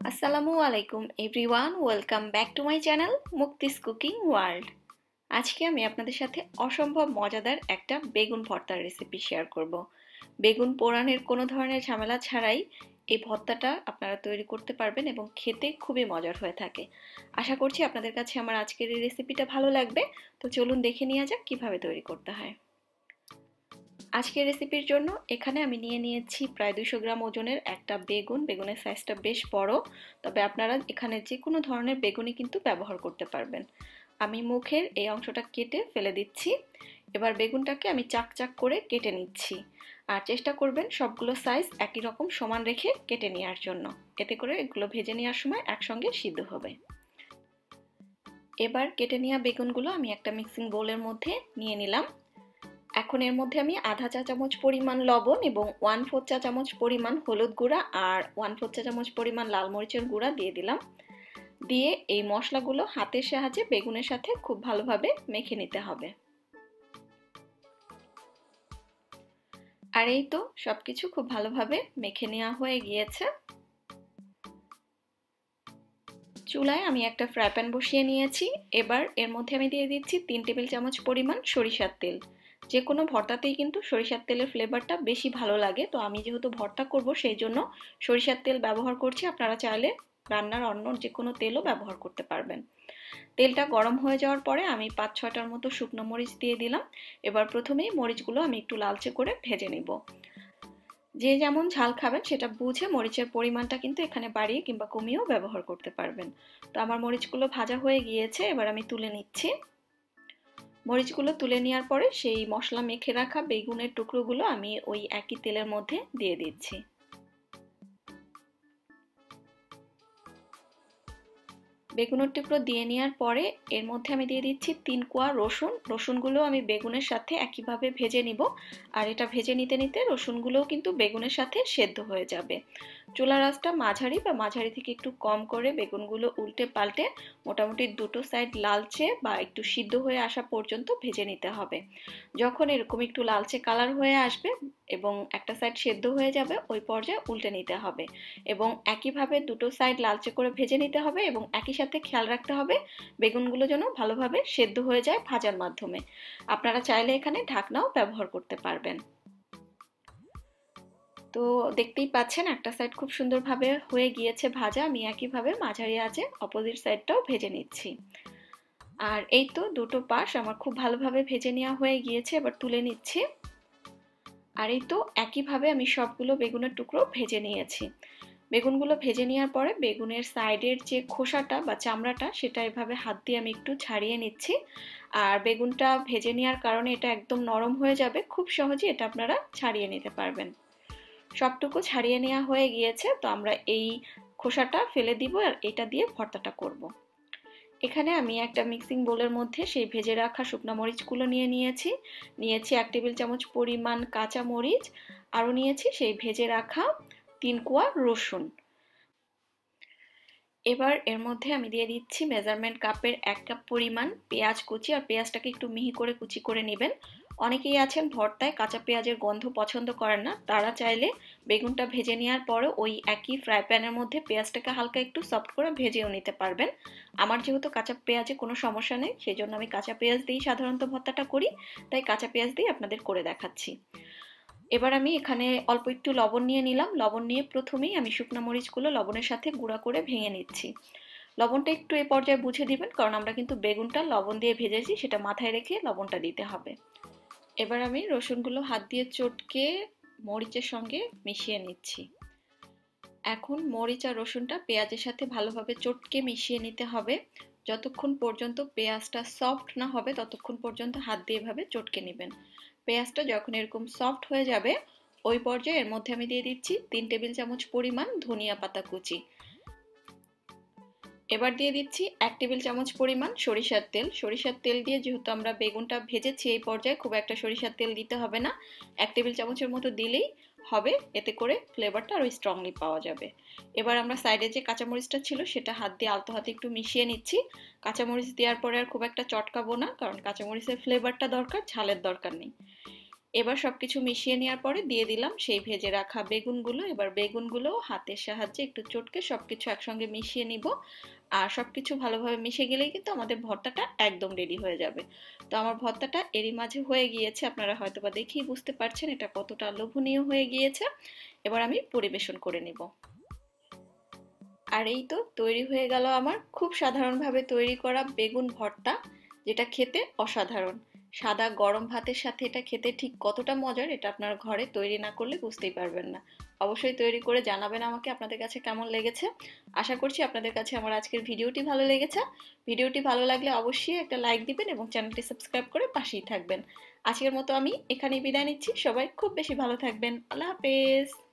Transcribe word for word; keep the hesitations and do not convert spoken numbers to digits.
আসসালামু আলাইকুম everyone, welcome back to my channel Mukti's cooking world. আজকে আমি আপনাদের সাথে অসম্ভব মজাদার একটা বেগুন ভর্তার রেসিপি শেয়ার করব। বেগুন পোড়ানোর কোনো ধরনের ঝামেলা ছাড়াই এই ভর্তাটা আপনারা তৈরি করতে পারবেন এবং খেতে খুবই মজার হয়ে থাকে। আশা করছি আপনাদের কাছে আমার আজকের এই রেসিপিটা ভালো লাগবে। তো চলুন দেখে নেওয়া যাক কিভাবে তৈরি করতে হয়। আজকের রেসিপির জন্য এখানে আমি নিয়ে নিয়েছি প্রায় দুশো গ্রাম ওজনের একটা বেগুন। বেগুনের সাইজটা বেশ বড়, তবে আপনারা এখানে যে কোনো ধরনের বেগুনই কিন্তু ব্যবহার করতে পারবেন। আমি মুখের এই অংশটা কেটে ফেলে দিচ্ছি। এবার বেগুনটাকে আমি চাক চাক করে কেটে নিচ্ছি, আর চেষ্টা করবেন সবগুলো সাইজ একই রকম সমান রেখে কেটে নেওয়ার জন্য, এতে করে এগুলো ভেজে নেওয়ার সময় একসঙ্গে সিদ্ধ হবে। এবার কেটে নেওয়া বেগুনগুলো আমি একটা মিক্সিং বোলের মধ্যে নিয়ে নিলাম। এখন এর মধ্যে আমি আধা চা চামচ পরিমাণ লবণ এবং ওয়ান ফোর চা চামচ পরিমাণ হলুদ গুঁড়া আর ওয়ান ফোর চা চামচ পরিমাণ লাল মরিচের গুঁড়া দিয়ে দিলাম। দিয়ে এই মশলাগুলো হাতের সাহায্যে বেগুনের সাথে খুব ভালোভাবে মেখে নিতে হবে। আর এই তো সবকিছু খুব ভালোভাবে মেখে নেওয়া হয়ে গিয়েছে। চুলায় আমি একটা ফ্রাই প্যান বসিয়ে নিয়েছি। এবার এর মধ্যে আমি দিয়ে দিচ্ছি তিন টেবিল চামচ পরিমাণ সরিষার তেল। যে কোনো ভর্তাতেই কিন্তু সরিষার তেলের ফ্লেভারটা বেশি ভালো লাগে, তো আমি যেহেতু ভর্তা করব সেই জন্য সরিষার তেল ব্যবহার করছি। আপনারা চাইলে রান্নার অন্য যে কোনো তেলও ব্যবহার করতে পারবেন। তেলটা গরম হয়ে যাওয়ার পরে আমি পাঁচ ছয়টার মতো শুকনো মরিচ দিয়ে দিলাম। এবার প্রথমেই মরিচগুলো আমি একটু লালচে করে ভেজে নেব। যে যেমন ঝাল খাবেন সেটা বুঝে মরিচের পরিমাণটা কিন্তু এখানে বাড়িয়ে কিংবা কমিয়েও ব্যবহার করতে পারবেন। তো আমার মরিচগুলো ভাজা হয়ে গিয়েছে, এবার আমি তুলে নিচ্ছি। মরিচগুলো তুলে নেওয়ার পরে সেই মশলা মেখে রাখা বেগুনের টুকরোগুলো আমি ওই একই তেলের মধ্যে দিয়ে দিচ্ছি। বেগুনের টুকরো দিয়ে নেওয়ার পরে এর মধ্যে আমি দিয়ে দিচ্ছি তিন কোয়া রসুন। রসুনগুলো আমি বেগুনের সাথে একইভাবে ভেজে নিব, আর এটা ভেজে নিতে নিতে রসুনগুলোও কিন্তু বেগুনের সাথে সেদ্ধ হয়ে যাবে। চুলার আঁচটা মাঝারি বা মাঝারি থেকে একটু কম করে বেগুনগুলো উল্টে পাল্টে মোটামুটি দুটো সাইড লালচে বা একটু সিদ্ধ হয়ে আসা পর্যন্ত ভেজে নিতে হবে। যখন এরকম একটু লালচে কালার হয়ে আসবে এবং একটা সাইড সেদ্ধ হয়ে যাবে, ওই পর্যায়ে উল্টে নিতে হবে এবং একইভাবে দুটো সাইড লালচে করে ভেজে নিতে হবে এবং একই সাথে খেয়াল রাখতে হবে বেগুনগুলো যেন ভালোভাবে সেদ্ধ হয়ে যায় ভাজার মাধ্যমে। আপনারা চাইলে এখানে ঢাকনাও ব্যবহার করতে পারবেন। তো দেখতেই পাচ্ছেন একটা সাইড খুব সুন্দরভাবে হয়ে গিয়েছে ভাজা। আমি একইভাবে মাঝারি আঁচে অপোজিট সাইডটাও ভেজে নিচ্ছি। আর এই তো দুটো পাশ আমার খুব ভালোভাবে ভেজে নেওয়া হয়ে গিয়েছে, এবার তুলে নিচ্ছি। আর এই তো একইভাবে আমি সবগুলো বেগুনের টুকরো ভেজে নিয়েছি। বেগুনগুলো ভেজে নেওয়ার পরে বেগুনের সাইডের যে খোসাটা বা চামড়াটা সেটা এভাবে হাত দিয়ে আমি একটু ছাড়িয়ে নিচ্ছি। আর বেগুনটা ভেজে নেওয়ার কারণে এটা একদম নরম হয়ে যাবে, খুব সহজে এটা আপনারা ছাড়িয়ে নিতে পারবেন। সবটুকু ছাড়িয়ে নেওয়া হয়ে গিয়েছে, তো আমরা এই খোসাটা ফেলে দিব আর এটা দিয়ে ভর্তাটা করব। এখানে আমি একটা মিক্সিং বোলের মধ্যে সেই ভেজে রাখা শুকনো মরিচগুলো নিয়ে নিয়েছি। নিয়েছি এক টেবিল চামচ পরিমাণ কাঁচা মরিচ, আরও নিয়েছি সেই ভেজে রাখা তিন কোয়া রসুন। এবার এর মধ্যে আমি দিয়ে দিচ্ছি মেজারমেন্ট কাপের এক কাপ পরিমাণ পেঁয়াজ কুচি, আর পেঁয়াজটাকে একটু মিহি করে কুচি করে নেবেন। অনেকেই আছেন ভর্তায় কাঁচা পেঁয়াজের গন্ধ পছন্দ করেন না, তারা চাইলে বেগুনটা ভেজে নেওয়ার পরে ওই একই ফ্রাই প্যানের মধ্যে পেঁয়াজটাকে হালকা একটু সফট করে ভেজেও নিতে পারবেন। আমার যেহেতু কাঁচা পেঁয়াজে কোনো সমস্যা নেই, সেই জন্য আমি কাঁচা পেঁয়াজ দিয়েই সাধারণত ভর্তাটা করি, তাই কাঁচা পেঁয়াজ দিয়ে আপনাদের করে দেখাচ্ছি। এবার আমি এখানে অল্প একটু লবণ নিয়ে নিলাম। লবণ নিয়ে প্রথমেই আমি শুকনো মরিচগুলো লবণের সাথে গুঁড়া করে ভেঙে নিচ্ছি। লবণটা একটু এ পর্যায়ে বুঝে দিবেন, কারণ আমরা কিন্তু বেগুনটা লবণ দিয়ে ভেজেছি, সেটা মাথায় রেখে লবণটা দিতে হবে। এবার আমি রসুনগুলো হাত দিয়ে চটকে মরিচের সঙ্গে মিশিয়ে নিচ্ছি। এখন মরিচ আর রসুনটা পেঁয়াজের সাথে ভালোভাবে চটকে মিশিয়ে নিতে হবে। যতক্ষণ পর্যন্ত পেঁয়াজটা সফট না হবে ততক্ষণ পর্যন্ত হাত দিয়ে এভাবে চটকে নেবেন। পেঁয়াজটা যখন এরকম সফট হয়ে যাবে ওই পর্যায়ে এর মধ্যে আমি দিয়ে দিচ্ছি তিন টেবিল চামচ পরিমাণ ধনিয়া পাতা কুচি। এবার দিয়ে দিচ্ছি এক টেবিল চামচ পরিমাণ সরিষার তেল। সরিষার তেল দিয়ে যেহেতু আমরা বেগুনটা ভেজেছি এই পর্যায়ে খুব একটা সরিষার তেল দিতে হবে না, এক টেবিল চামচের মতো দিলেই হবে, এতে করে ফ্লেভারটা আরও স্ট্রংলি পাওয়া যাবে। এবার আমরা সাইডে যে কাঁচামরিচটা ছিল সেটা হাত দিয়ে আলতো হাতে একটু মিশিয়ে নিচ্ছি। কাঁচামরিচ দেওয়ার পরে আর খুব একটা চটকাবো না, কারণ কাঁচামরিচের ফ্লেভারটা দরকার, ঝালের দরকার নেই। এবার সবকিছু মিশিয়ে নেওয়ার পরে দিয়ে দিলাম সেই ভেজে রাখা বেগুনগুলো। এবার বেগুনগুলো হাতের সাহায্যে একটু চটকে সবকিছু একসঙ্গে মিশিয়ে নিব। আর সবকিছু ভালোভাবে মিশে গেলেই কিন্তু আমাদের ভর্তাটা একদম রেডি হয়ে যাবে। তো আমার ভর্তাটা এরই মাঝে হয়ে গিয়েছে, আপনারা হয়তোবা দেখেই বুঝতে পারছেন এটা কতটা লোভনীয় হয়ে গিয়েছে। এবার আমি পরিবেশন করে নিব। আর এই তো তৈরি হয়ে গেল আমার খুব সাধারণভাবে তৈরি করা বেগুন ভর্তা, যেটা খেতে অসাধারণ। সাদা গরম ভাতের সাথে এটা খেতে ঠিক কতটা মজার এটা আপনার ঘরে তৈরি না করলে বুঝতেই পারবেন না। অবশ্যই তৈরি করে জানাবেন আমাকে আপনাদের কাছে কেমন লেগেছে। আশা করছি আপনাদের কাছে আমার আজকের ভিডিওটি ভালো লেগেছে। ভিডিওটি ভালো লাগলে অবশ্যই একটা লাইক দিবেন এবং চ্যানেলটি সাবস্ক্রাইব করে পাশেই থাকবেন। আজকের মতো আমি এখানেই বিদায় নিচ্ছি। সবাই খুব বেশি ভালো থাকবেন। আল্লাহ হাফেজ।